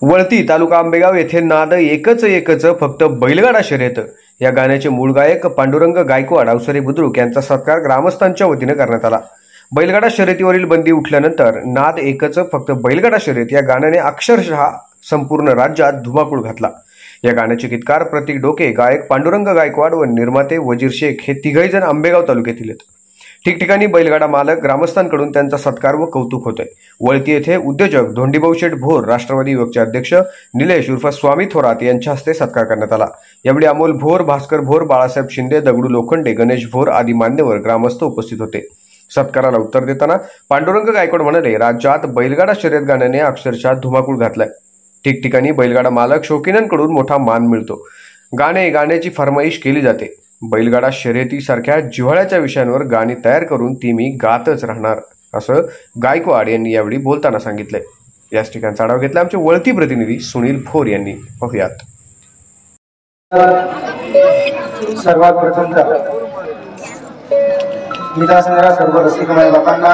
वळती तालुका आंबेगाव येथे नाद एकच एकच फक्त बैलगाडा शर्यत या गाण्याचे मूळ गायक पांडुरंग गायकवाड अवसरे बुद्रुक यांचा सत्कार ग्रामस्थांच्या वतीने करण्यात आला। बैलगाडा शर्यतीवरील बंदी उठल्यानंतर नाद एकच फक्त बैलगाडा शर्यत या गाण्याने अक्षरशः संपूर्ण राज्यात धुमाकूळ घातला। या गाण्याचे गीतकार प्रतीक डोके, गायक पांडुरंग गायकवाड व निर्माते वजीर शेख हे तिघही जण आंबेगाव तालुक्यातील आहेत। ठिकठिकाणी बैलगाडा मालक ग्रामस्थांकडून त्यांचा सत्कार व कौतुक होते। वळती येथे उद्योजक धोंडीभाऊ शेठ भोर, राष्ट्रवादी युवकचे अध्यक्ष निलेश उर्फ स्वामी थोरात यांच्या हस्ते सत्कार करण्यात आला। यावेळी अमोल भोर, भास्कर भोर, बाळासाहेब शिंदे, दगडू लोखंडे, गणेश भोर आदी मान्यवर ग्रामस्थ उपस्थित होते। सत्काराला उत्तर देताना पांडुरंग गायकवाड म्हणाले, राज्यात बैलगाडा शर्यत गाण्याने अक्षरशः धुमाकूळ घातलाय। ठिकठिकाणी बैलगाडा मालक शौकीनांकडून मोठा मान मिळतो। गाण्याची फरमाईश केली जाते। बैलगाडा शर्यती सारख्या जिव्हाळ्याच्या विषयांवर गाणी तयार करून ती मी गातच राहणार, असं गायकवाड यांनी यावेळी बोलताना सांगितलंय। याच ठिकाणचा आढावा घेतला आमचे वळती प्रतिनिधी सुनील भोर यांनी। पाहूयात। सर्वात प्रथम गीत असणाऱ्या सर्व रसिक माय बापांना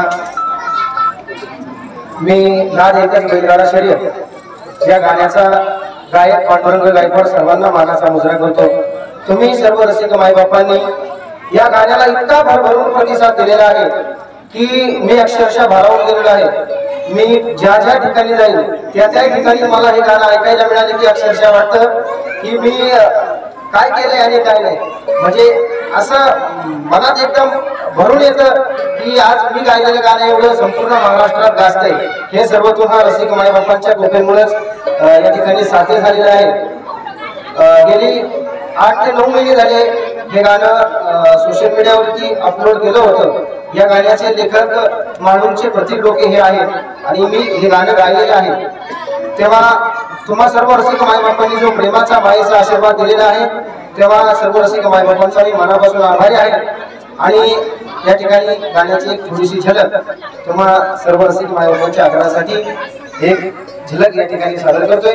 मी नाद एकच बैलगाडा शर्यत या गाण्याचा गायक पांडुरंग गायकवाड सर्वांना मानाचा मुजरा करतो। तुम्ही सर्व रसिक मायबापांनी या गाण्याला इतका भरभरून प्रतिसाद दिलेला आहे की मी अक्षरशः भारावून गेलेलो आहे। मी ज्या ज्या ठिकाणी जाईल त्या त्या ठिकाणी मला हे गाणं ऐकायला मिळाले की अक्षरशः वाटतं की मी काय केलंय आणि काय नाही, म्हणजे असं मनात एकदम भरून येतं की आज मी गायलेलं गाणं एवढं संपूर्ण महाराष्ट्रात गाजतंय। हे सर्व तुम्हा रसिक मायबापांच्या कृपेमुळेच या ठिकाणी साध्य झालेलं आहे। गेली 8 ते 9 महिने झाले हे गाणं सोशल मीडियावरती अपलोड केलं होतं। या गाण्याचे लेखक माणूंचे प्रतीक डोके हे आहेत आणि मी हे गाणं गायलेलं आहे। तेव्हा तुम्हा सर्व रसिक मायबापांनी जो प्रेमाचा मायेचा आशीर्वाद दिलेला आहे तेव्हा सर्व रसिक मायबापांचा मी मनापासून आभारी आहे। आणि या ठिकाणी गाण्याची एक थोडीशी झलक तुम्हा सर्व रसिक मायबापांच्या आग्रहासाठी एक झलक या ठिकाणी सादर करतोय।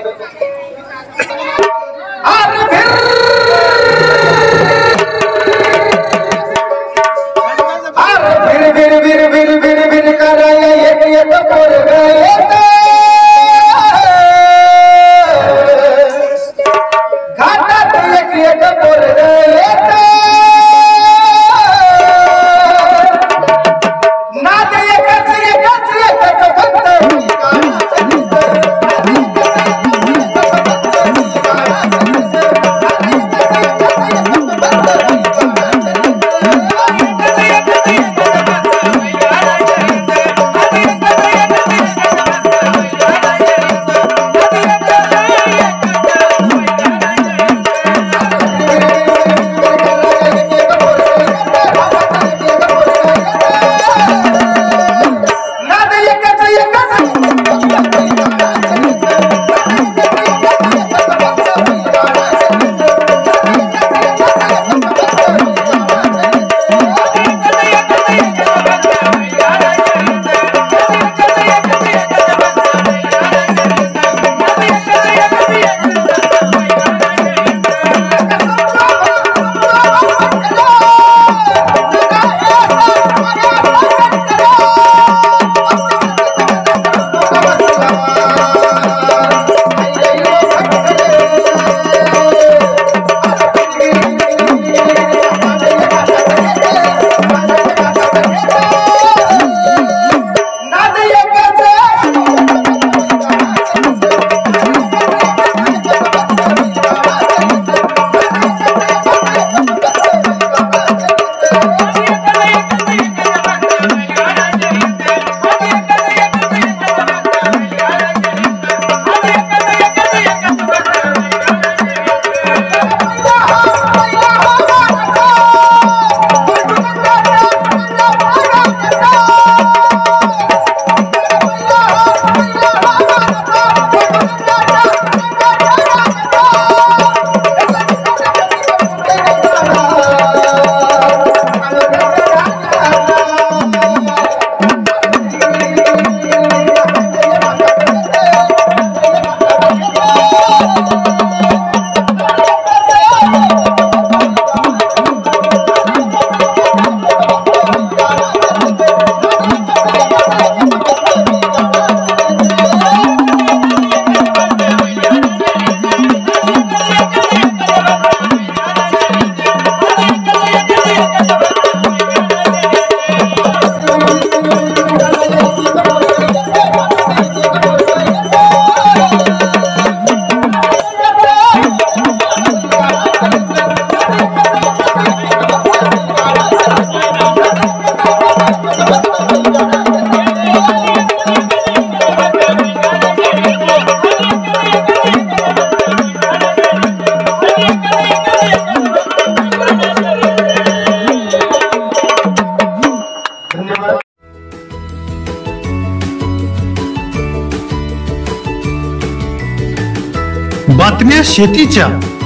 बातम्या शेतीच्या,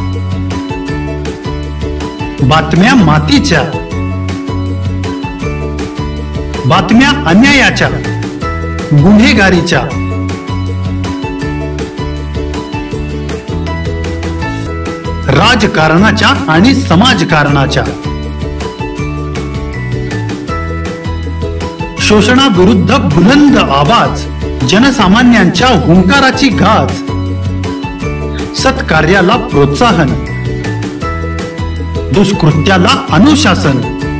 बातम्या मातीच्या, बातम्या अन्यायाच्या, गुन्हेगारीच्या, राजकारणाच्या आणि समाजकारणाच्या, शोषणाविरुद्ध बुलंद आवाज, जनसामान्यांच्या हुंकाराची गाज, सत्कार्याला प्रोत्साहन, दुष्कृत्याला अनुशासन,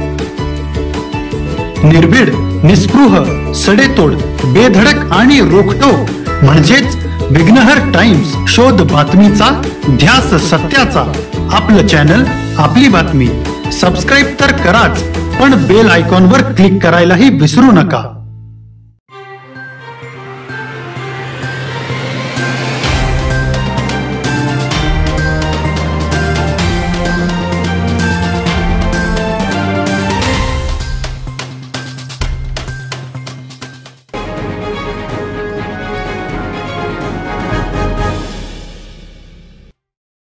निर्भीड, निस्पृह, सडेतोड, बेधडक आणि रोखटोक म्हणजेच विघ्नहर टाइम्स. शोध बातमीचा, ध्यास सत्याचा. आपलं चॅनल, आपली बातमी. सबस्क्राईब तर कराच, पण बेल आयकॉनवर क्लिक करायलाही विसरू नका.